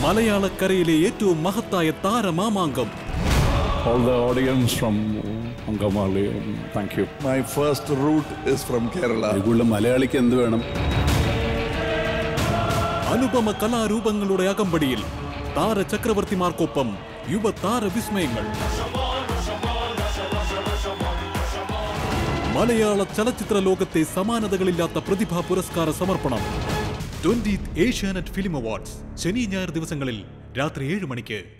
മലയാളക്കരയിലെ ഏറ്റവും മഹത്തായ താരമാമാങ്കം. All the audience from Angamali, thank you. My first route is from Kerala. മലയാളിക്ക് എന്ത് വേണം? അനുപമ കലാരൂപങ്ങളുടെ അകമ്പടിയിൽ താരചക്രവർത്തിമാർക്കൊപ്പം യുവതാര വിസ്മയങ്ങൾ. മലയാള ചലച്ചിത്ര ലോകത്തെ സമാനതകളില്ലാത്ത പ്രതിഭാ പുരസ്കാര സമർപ്പണം. 20th ഏഷ്യാനെറ്റ് ഫിലിം അവാർഡ്സ് ശനി ഞായർ ദിവസങ്ങളിൽ രാത്രി 7 മണിക്ക്.